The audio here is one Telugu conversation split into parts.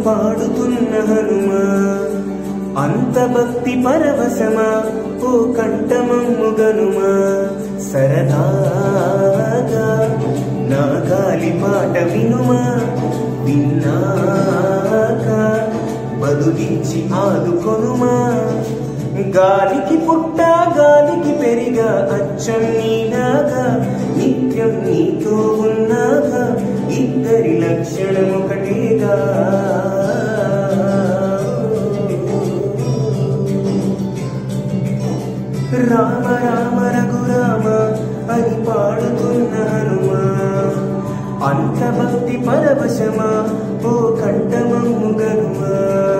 పాడుతున్న హనుమా అంత భక్తి పరవశమా ఓ కంఠమమ్ము గనుమా సరదాగా నా గాలి పాట వినుమా విన్నాక బదులిచ్చి ఆదుకొనుమా గాలికి పుట్ట గాలికి పెరిగా అచ్చం నీలాగా నిత్యం నీతో ఉన్నాగా ఇద్దరి లక్షణం ఒకటేగా రామ రామ రఘురామ అని పాడుతున్న హనుమా అంత భక్తి పరవశమా ఓ కంఠమమ్ము గనుమా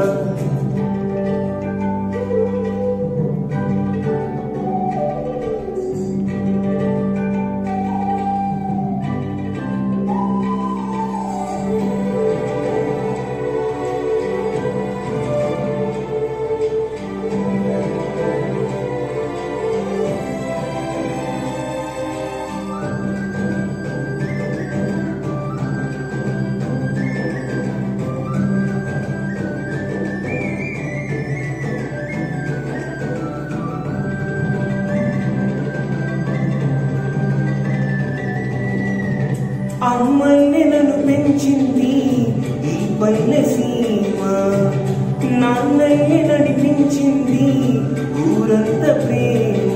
అమ్మల్ని నన్ను పెంచింది ఈ పల్లె సీమ నాన్నల్ని నడిపించింది ఊరంత ప్రేమ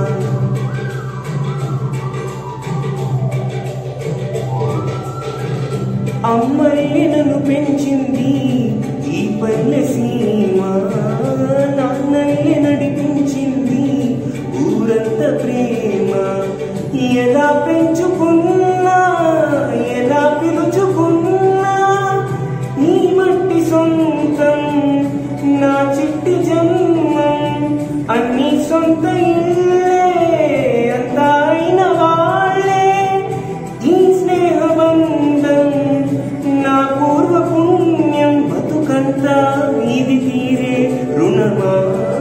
అమ్మల్ని నన్ను పెంచింది ఈ పల్లె సీమ నాన్నల్ని నడిపించింది ఊరంత ప్రేమ ఎలా పెంచుకున్నా ఎలా పిలుచుకున్నా నీ మట్టి సొంతం నా చిట్టి జన్మం అన్ని సొంత ఇల్లే అంతా అయిన వాళ్ళే ఈ స్నేహబంధం నా పూర్వ పుణ్యం బతుకంతా ఇది తీరే రుణమా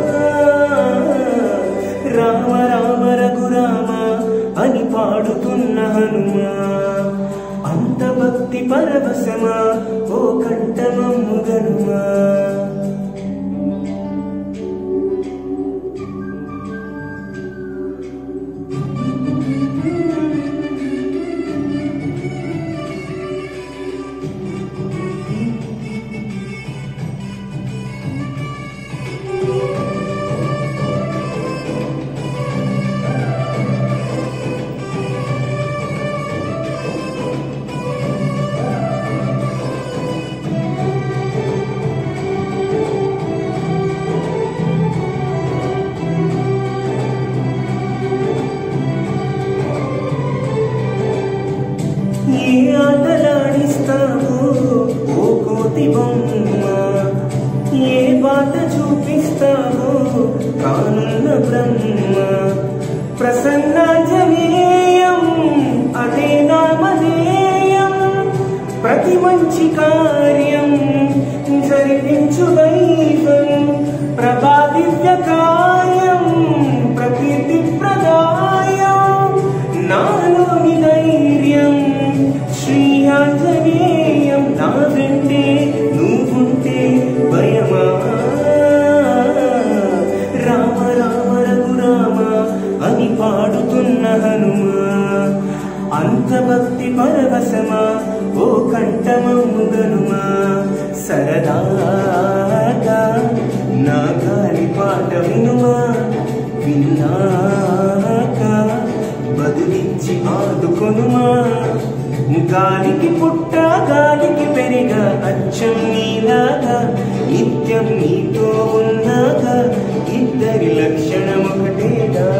రామ రామ రఘురామ అని పాడుతున్న హనుమా అంత భక్తి పరవశమా ఓ కంఠమమ్ము గనుమా ఏ ఆటలాడిస్తావో ఓ కోతి బొమ్మ ఏ బాట చూపిస్తావో కానున్న బ్రహ్మ ప్రసన్నాంజనేయం అదే నామధేయం ప్రతి మంచి కార్యం జరిపించు దైవం ప్రభాదివ్యకాయం ప్రకీర్తి ప్రదాయం నాలోని ధైర్యం శ్రీ ఆంజనేయం నా వెంటే నువ్వుంటే భయమా రామ రామ రఘురామ అని పాడుతున్న హనుమా అంత భక్తి పరవశమా ఓ కంఠమమ్ము గనుమా సరదాగా నా గాలి పాట వినుమా విన్నాక బదులిచ్చి ఆదుకొనుమా గాలికి పుట్ట గాలికి పెరిగా అచ్చం నీలాగా నిత్యం నీతో ఉన్నాగా ఇద్దరి లక్షణం ఒకటేగా